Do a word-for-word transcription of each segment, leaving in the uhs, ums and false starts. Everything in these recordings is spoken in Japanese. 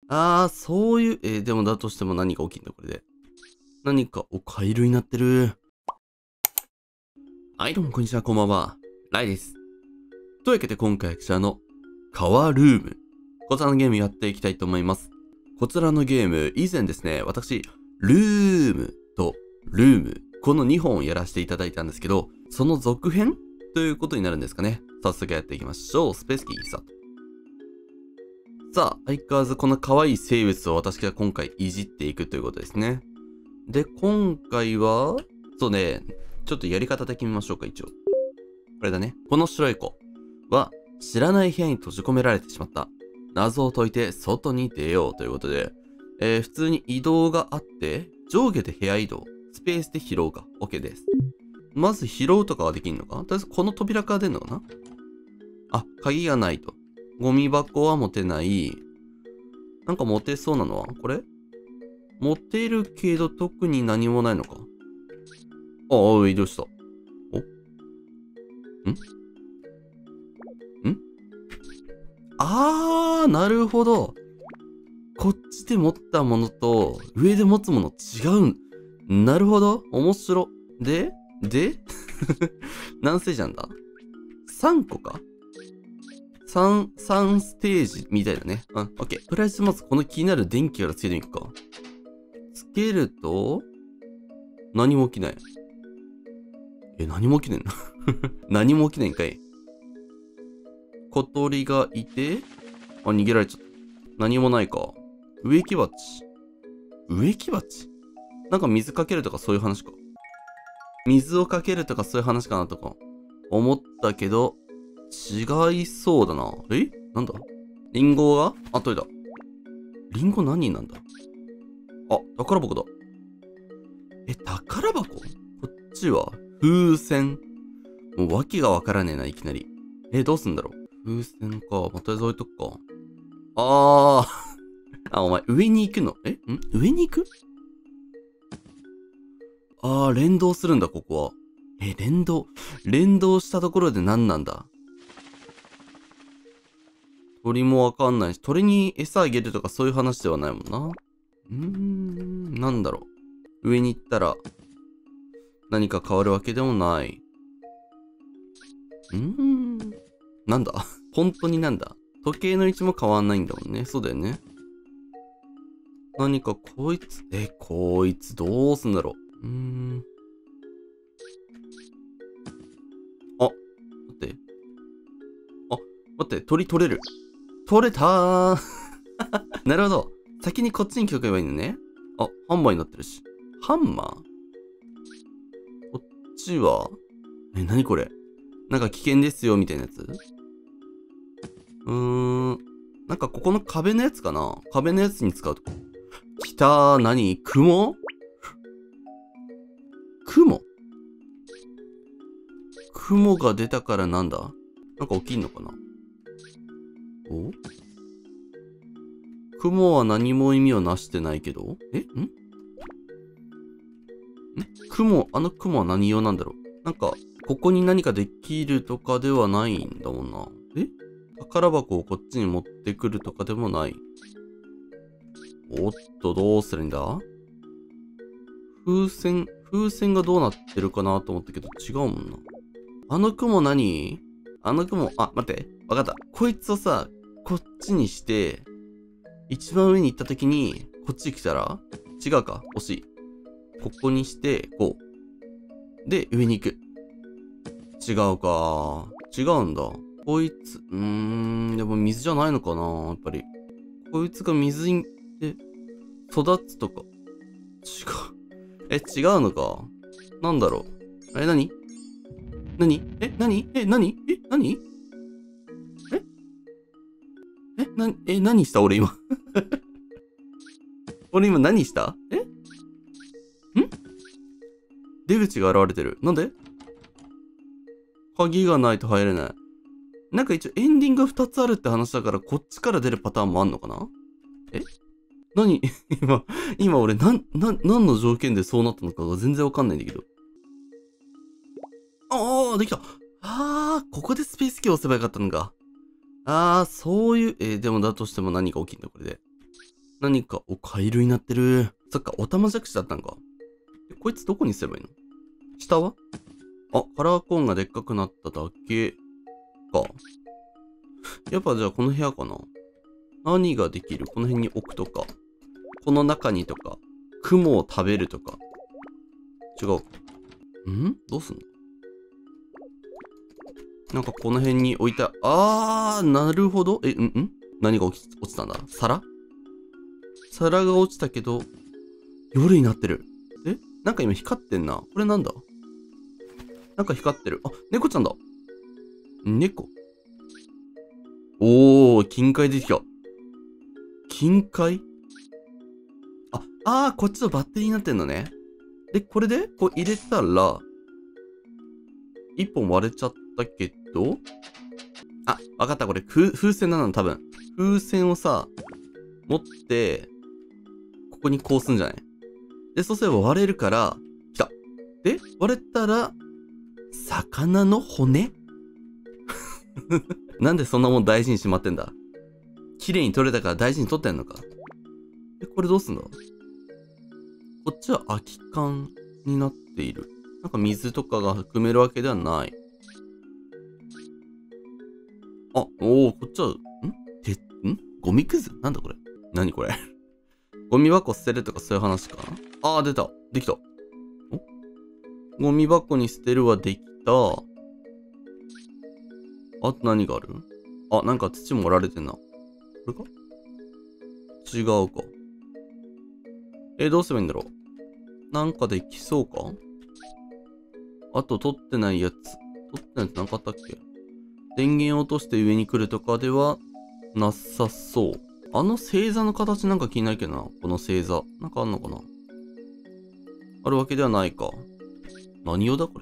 あー、そういう、えー、でもだとしても何が起きんだ、これで。何か、お、カエルになってる。はい、どうも、こんにちは、こんばんは。ライです。というわけで、今回はこちらの、カワルーム。こちらのゲームやっていきたいと思います。こちらのゲーム、以前ですね、私、ルームとルーム、このにほんをやらせていただいたんですけど、その続編ということになるんですかね。早速やっていきましょう。スペースキースタート。さあ、相変わらずこの可愛い生物を私が今回いじっていくということですね。で、今回は、そうね、ちょっとやり方だけ見ましょうか、一応。これだね。この白い子は、知らない部屋に閉じ込められてしまった。謎を解いて外に出ようということで、えー、普通に移動があって、上下で部屋移動、スペースで拾うか。OK です。まず拾うとかはできんのかとりあえずこの扉から出るのかなあ、鍵がないと。ゴミ箱は持てない。なんか持てそうなのはこれ持てるけど特に何もないのか。ああ、移動した。おんんあー、なるほど。こっちで持ったものと上で持つもの違うん。なるほど。面白。でで何ステージなんだ ?さん 個か ?さん、さんステージみたいだね。うん、オッケー。とりあえずまずこの気になる電気からつけてみるか。つけると、何も起きない。え、何も起きねんの何も起きないんかい。小鳥がいて、あ、逃げられちゃった。何もないか。植木鉢。植木鉢なんか水かけるとかそういう話か。水をかけるとかそういう話かなとか思ったけど、違いそうだな。えなんだリンゴがあ、取れた。リンゴ何人なんだあ、宝箱だ。え、宝箱こっちは風船。もう訳がわからねえな、いきなり。え、どうすんだろう風船か。まあ、とりあえず置いとくか。あー。あ、お前、上に行くのえん上に行くあー、連動するんだ、ここは。え、連動。連動したところで何なんだ鳥もわかんないし、鳥に餌あげるとかそういう話ではないもんな。うーん、なんだろう。上に行ったら、何か変わるわけでもない。うーん。なんだ本当になんだ時計の位置も変わんないんだもんね。そうだよね。何かこいつ、え、こいつどうすんだろう。うーん。あ、待って。あ、待って、鳥取れる。取れたー。なるほど。先にこっちに来とけばいいのね。あ、ハンマーになってるし。ハンマーこっちはえ、なにこれなんか危険ですよ、みたいなやつうーん。なんかここの壁のやつかな壁のやつに使うと。きたー、なに雲雲雲が出たからなんだなんか起きんのかなお雲は何も意味をなしてないけどえんん雲、あの雲は何用なんだろうなんか、ここに何かできるとかではないんだもんな。え宝箱をこっちに持ってくるとかでもない。おっと、どうするんだ風船、風船がどうなってるかなと思ったけど違うもんな。あの雲何あの雲、あ、待って。わかった。こいつをさ、こっちにして、一番上に行った時に、こっち来たら違うか惜しい。ここにして、こう。で、上に行く。違うか。違うんだ。こいつ、うーん、でも水じゃないのかなやっぱり。こいつが水に、で、育つとか。違う。え、違うのか。なんだろう。え、なになにえ、なにえ、なにえ、なにええ、な、え、何した俺今。俺今何したえん出口が現れてる。なんで鍵がないと入れない。なんか一応エンディングふたつあるって話だからこっちから出るパターンもあんのかなえ何今、今俺なん、な、何の条件でそうなったのかが全然わかんないんだけど。ああ、できた。ああ、ここでスペースキーを押せばよかったのか。ああ、そういう、えー、でもだとしても何が起きんだこれで。 何か、お、カエルになってる。そっか、オタマジャクシだったんか。こいつどこにすればいいの？下は？あ、カラーコーンがでっかくなっただけか。やっぱじゃあこの部屋かな。何ができる？この辺に置くとか。この中にとか。雲を食べるとか。違う。ん？どうすんの？なんかこの辺に置いた。あー、なるほど。え、んん何が落ち、落ちたんだ？皿？皿が落ちたけど、夜になってる。え？なんか今光ってんな。これなんだ？なんか光ってる。あ、猫ちゃんだ。猫？おー、金塊出てきた。金塊？あ、あー、こっちのバッテリーになってんのね。で、これで、こう入れたら、一本割れちゃったけど、あ、わかった。これ、風、風船なの、多分。風船をさ、持って、ここにこうすんじゃない？で、そうすれば割れるから、来た。で、割れたら、魚の骨なんでそんなもん大事にしまってんだ？綺麗に取れたから大事に取ってんのか？え、これどうすんだ？こっちは空き缶になっている。なんか水とかが含めるわけではない。あ、おー、こっちは、んて、んゴミくず？なんだこれ？何これ？ゴミ箱捨てるとかそういう話かな？あー、出た。できた。お？ゴミ箱に捨てるはできた。あと何がある？あ、なんか土盛られてんな。これか？違うか。え、どうすればいいんだろう？なんかできそうか？あと取ってないやつ。取ってないやつなかったっけ？電源を落として上に来るとかではなさそう。あの星座の形なんか気になるけどな。この星座。なんかあんのかな？あるわけではないか。何用だこれ。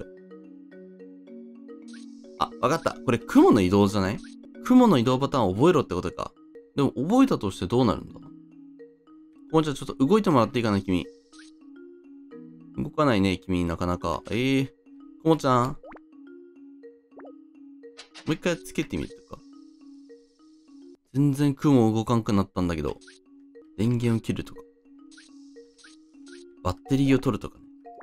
あ、わかった。これ雲の移動じゃない？雲の移動パターンを覚えろってことか。でも覚えたとしてどうなるんだ？もうじゃあちょっと動いてもらっていいかな、君。動かないね、君、なかなか。ええー。こもちゃん。もう一回つけてみるとか。全然雲動かんくなったんだけど。電源を切るとか。バッテリーを取るとかね。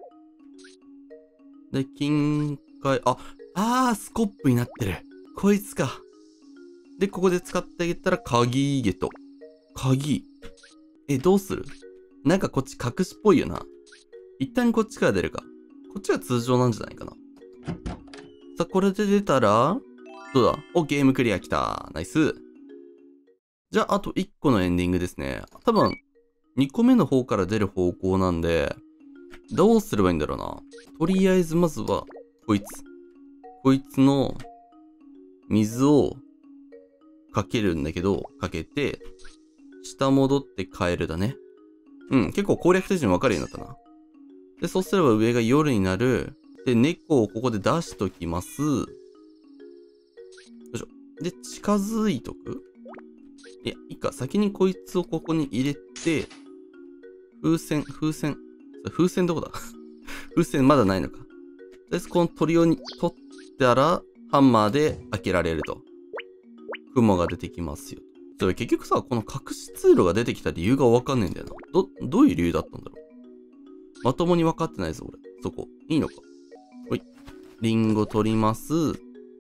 で、金塊、あ、あー、スコップになってる。こいつか。で、ここで使ってあげたら、鍵ゲット。鍵。え、どうする？なんかこっち隠しっぽいよな。一旦こっちから出るか。こっちが通常なんじゃないかな。さあ、これで出たら、どうだ？お、ゲームクリア来た。ナイス。じゃあ、あといっこのエンディングですね。多分、にこめの方から出る方向なんで、どうすればいいんだろうな。とりあえずまずは、こいつ。こいつの、水を、かけるんだけど、かけて、下戻ってカエルだね。うん、結構攻略手順分かるようになったな。で、そうすれば上が夜になる。で、猫をここで出しときます。よいしょ。で、近づいとく？いや、いいか。先にこいつをここに入れて、風船、風船。風船どこだ？風船まだないのか。とりあえずこの鳥をに取ったら、ハンマーで開けられると。雲が出てきますよ。それ結局さ、この隠し通路が出てきた理由がわかんねえんだよな。ど、どういう理由だったんだろう。まともに分かってないぞ、俺。そこ。いいのか。ほい。リンゴ取ります。よい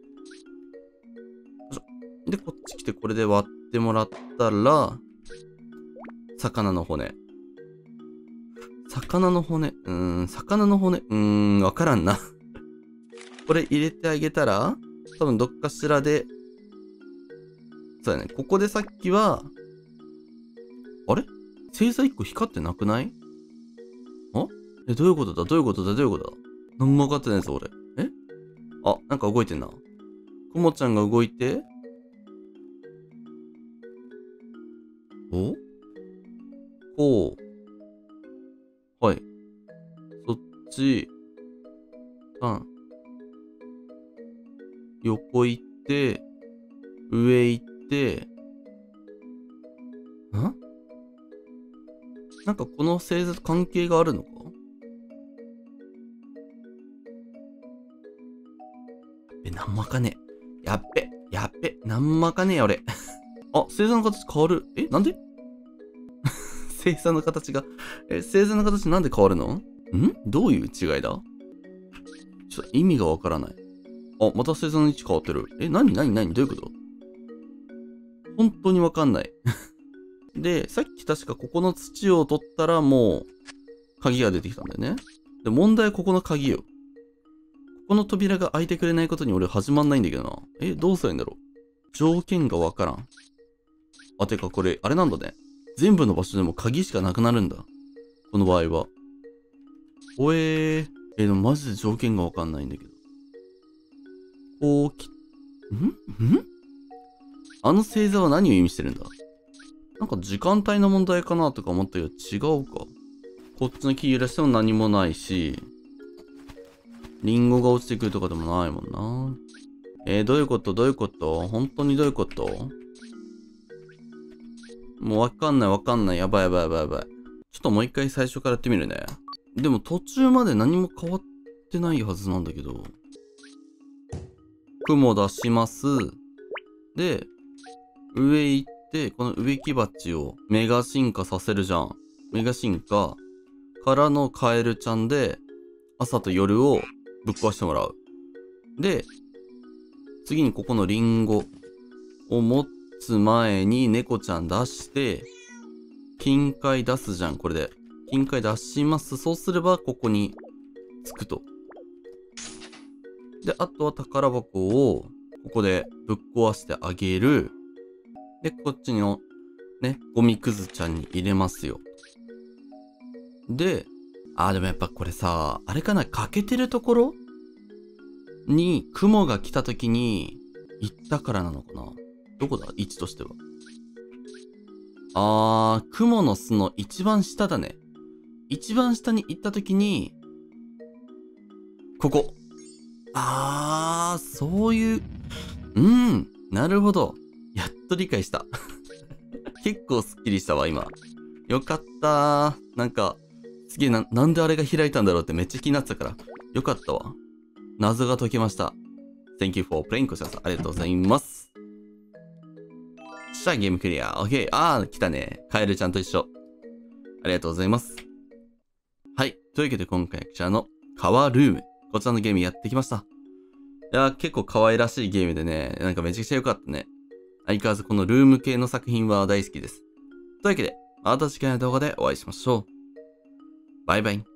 しょ。で、こっち来てこれで割ってもらったら、魚の骨。魚の骨。うーん、魚の骨。うーん、わからんな。これ入れてあげたら、多分どっかしらで、そうだね。ここでさっきは、あれ？星座いっこ光ってなくない？あ？え、どういうことだ？どういうことだ？どういうことだ？なんも分かってないぞ、俺。え？あ、なんか動いてんな。くもちゃんが動いて、お？こう。はい。そっち、さん。横行って、上行って、ん？なんかこの星座と関係があるのか？え、なんもわかねえ。やっべ、やっべ、なんもわかねえよ、俺。あ、星座の形変わる。え、なんで？ 星座の形が、え、星座の形なんで変わるの？んどういう違いだ？ちょっと意味がわからない。あ、また星座の位置変わってる。え、なになになにどういうこと？本当にわかんない。で、さっき確かここの土を取ったらもう、鍵が出てきたんだよね。で、問題はここの鍵よ。ここの扉が開いてくれないことに俺始まんないんだけどな。え、どうするんだろう？条件がわからん。あ、てかこれ、あれなんだね。全部の場所でも鍵しかなくなるんだ。この場合は。おえー。え、でもマジで条件がわかんないんだけど。こうき、んんあの星座は何を意味してるんだ？なんか時間帯の問題かなとか思ったけど違うか。こっちの木揺らしても何もないし、リンゴが落ちてくるとかでもないもんな。えー、どういうことどういうこと本当にどういうこと？もうわかんないわかんない。やばいやばいやばいやばい。ちょっともう一回最初からやってみるね。でも途中まで何も変わってないはずなんだけど。雲出します。で、上行って、この植木鉢をメガ進化させるじゃん。メガ進化からのカエルちゃんで、朝と夜をぶっ壊してもらう。で、次にここのリンゴを持つ前に猫ちゃん出して、金塊出すじゃん、これで。金塊出します。そうすれば、ここにつくと。で、あとは宝箱を、ここでぶっ壊してあげる。で、こっちの、ね、ゴミくずちゃんに入れますよ。で、あーでもやっぱこれさ、あれかな、欠けてるところに雲が来た時に行ったからなのかな？どこだ？位置としては。あー、雲の巣の一番下だね。一番下に行った時に、ここ。あー、そういう、うん、なるほど。やっと理解した。結構スッキリしたわ、今。よかったー。なんか、すげえな、なんであれが開いたんだろうってめっちゃ気になってたから。よかったわ。謎が解けました。Thank you for playing こちらさん。ありがとうございます。さあ、ゲームクリア。OK。あー、来たね。カエルちゃんと一緒。ありがとうございます。はい。というわけで今回こちらのカワルーム。こちらのゲームやってきました。いやー、結構可愛らしいゲームでね、なんかめちゃくちゃ良かったね。相変わらずこのルーム系の作品は大好きです。というわけで、また次回の動画でお会いしましょう。バイバイ。